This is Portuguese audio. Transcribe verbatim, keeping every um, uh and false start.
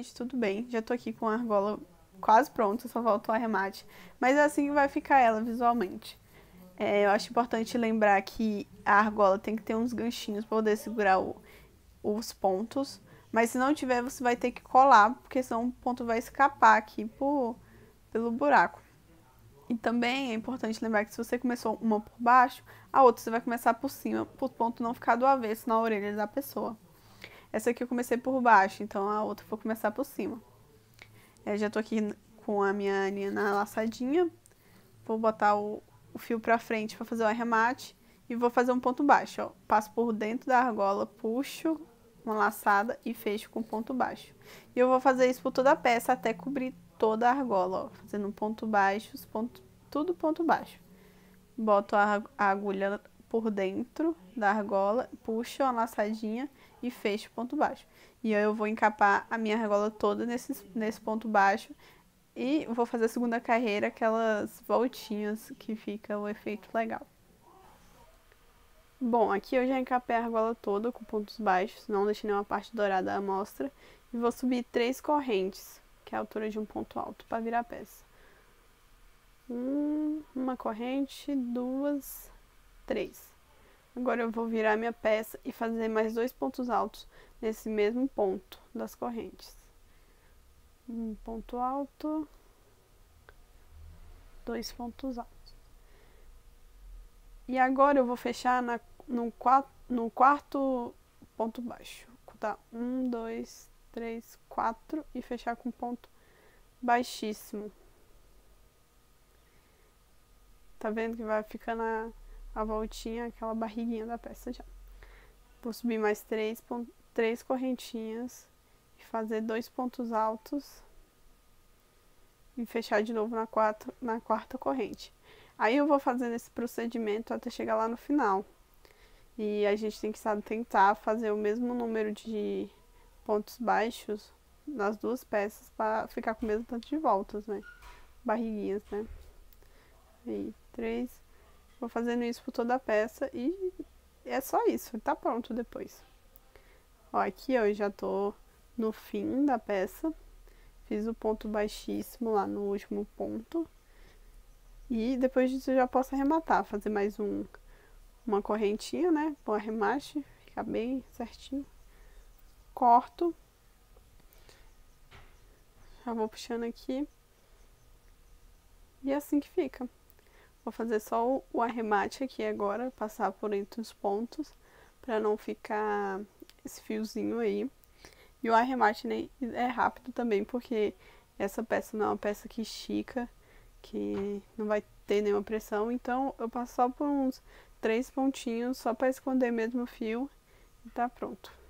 gente, tudo bem. Já tô aqui com a argola quase pronta, só falta o arremate. Mas é assim que vai ficar ela visualmente. É, eu acho importante lembrar que a argola tem que ter uns ganchinhos para poder segurar o, os pontos. Mas se não tiver, você vai ter que colar, porque senão o ponto vai escapar aqui por, pelo buraco. E também é importante lembrar que se você começou uma por baixo, a outra você vai começar por cima, para o ponto não ficar do avesso na orelha da pessoa. Essa aqui eu comecei por baixo, então a outra eu vou começar por cima. Eu já tô aqui com a minha linha na laçadinha. Vou botar o, o fio pra frente para fazer o arremate. E vou fazer um ponto baixo, ó. Passo por dentro da argola, puxo uma laçada e fecho com ponto baixo. E eu vou fazer isso por toda a peça até cobrir toda a argola, ó. Fazendo um ponto baixo, ponto, tudo ponto baixo. Boto a, a agulha por dentro da argola, puxo uma laçadinha e fecho ponto baixo. E aí eu vou encapar a minha argola toda nesse, nesse ponto baixo e vou fazer a segunda carreira, aquelas voltinhas que fica o efeito legal. Bom, aqui eu já encapei a argola toda com pontos baixos, não deixei nenhuma parte dourada à mostra. E vou subir três correntes, que é a altura de um ponto alto, para virar a peça. Um, uma corrente, duas, três. Agora eu vou virar minha peça e fazer mais dois pontos altos nesse mesmo ponto das correntes. Um ponto alto, dois pontos altos. E agora eu vou fechar na, no, quatro, no quarto ponto baixo. Tá? Um, dois, três, quatro e fechar com ponto baixíssimo. Tá vendo que vai ficando a, a voltinha, aquela barriguinha da peça já. Vou subir mais três, três correntinhas e fazer dois pontos altos e fechar de novo na, quatro, na quarta corrente. Aí eu vou fazendo esse procedimento até chegar lá no final. E a gente tem que, sabe, tentar fazer o mesmo número de pontos baixos nas duas peças para ficar com o mesmo tanto de voltas, né? Barriguinhas, né? Aí, três. Vou fazendo isso por toda a peça e é só isso, tá pronto depois. Ó, aqui eu já tô no fim da peça. Fiz o ponto baixíssimo lá no último ponto. E depois disso eu já posso arrematar, fazer mais um, uma correntinha, né? Pôr arremate, ficar bem certinho. Corto. Já vou puxando aqui. E é assim que fica. Vou fazer só o, o arremate aqui agora, passar por entre os pontos, pra não ficar esse fiozinho aí. E o arremate nem é rápido também, porque essa peça não é uma peça que estica, que não vai ter nenhuma pressão. Então eu passo só por uns três pontinhos, só pra esconder mesmo o fio e tá pronto.